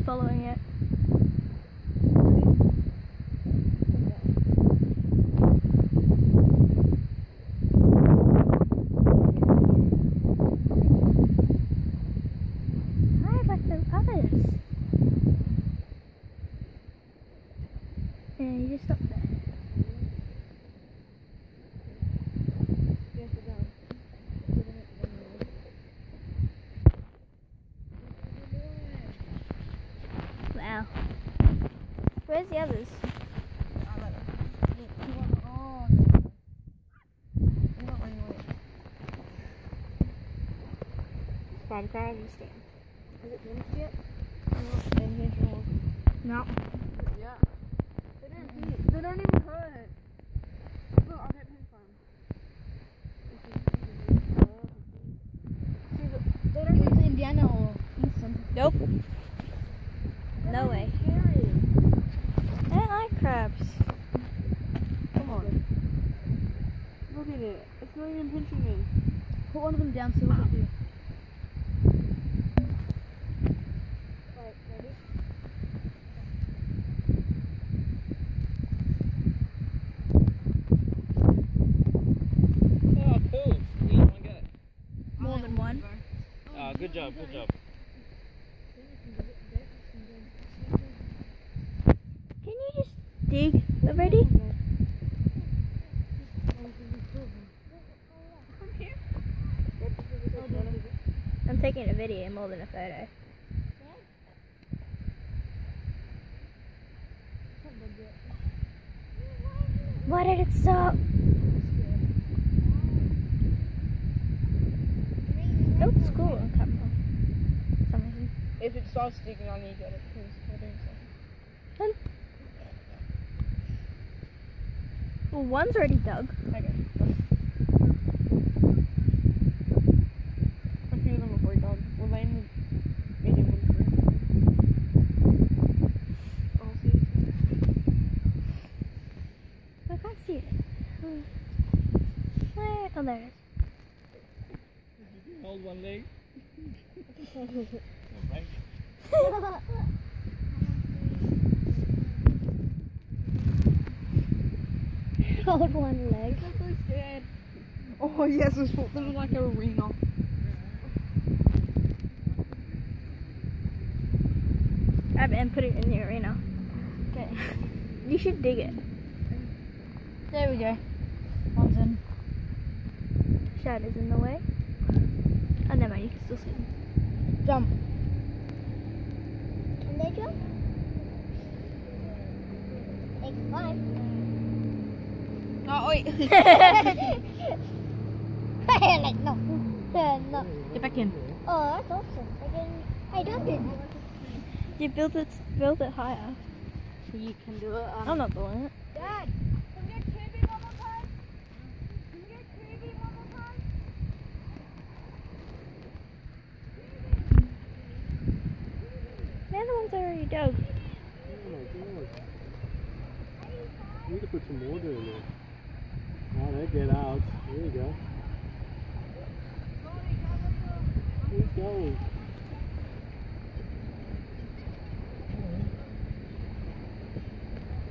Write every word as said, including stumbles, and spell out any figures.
following it. Hi, like the others. Yeah, you just stop there. Wow. Where's the others? Spider crabs and stuff. Has it finished yet? No. Yeah. They don't, they don't even hurt. Look, I'll get pink from. See, the, they don't use Indiana or Kingston. Nope. No way. Scary. I don't like crabs. Come on. Look at it. It's not even pinching me. Put one of them down, see what they do. Right, ready? Oh, cool. You want to get it? More than one. Oh, good job, good job. Can you just dig already? I'm taking a video more than a photo. Why did it stop? It looks cool on camera. For some reason. If it starts digging, I need to get it because we're doing something. Well, one's already dug. Okay. A few of them are already dug. We're laying the medium ones through. I'll see. I can't see it. Hmm. Where? Oh, there it is. Hold one leg. Hold one leg. I'm so scared. Oh yes, this is like an arena. Grab it and put it in the arena. Okay. You should dig it. There we go. One's in. Shadow's in the way. Oh, never mind, you can still see them. Jump. Can they jump? They can climb. Oh wait. Like, no. Uh, no. Get back in. Oh, that's awesome. I didn't. I don't do that. You build it, build it higher. You can do it. Um, I'm not doing it. Dad, can we get Kirby one more time? Can we get Kirby one more time? The other one's already dug. Oh my god. You need to put some water in there. Oh, they get out. There you go. Who's going?